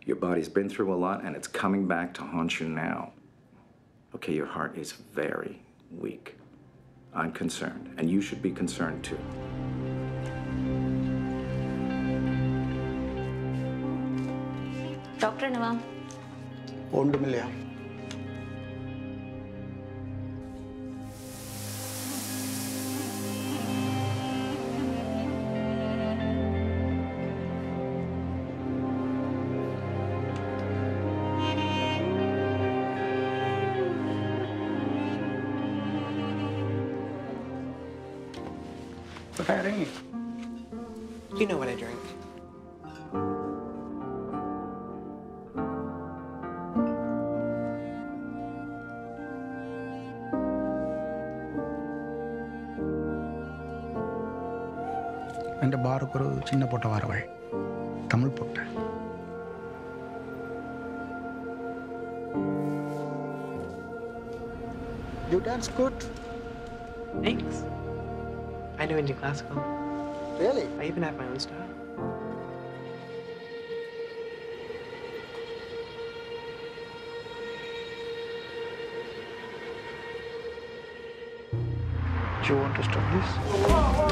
Your body's been through a lot, and it's coming back to haunt you now. Okay, your heart is very weak. I'm concerned, and you should be concerned too. Doctor Nava. ഒണ്ടുമില്ല. You know what I drink. എൻ്റെ ബാർക്കൊരു ചിന്ന പൊട്ട വാറവായി തമിഴ് പൊട്ട. You dance good. Thanks. I do Indian classical. Really? I even have my own style. Do you want to stop this?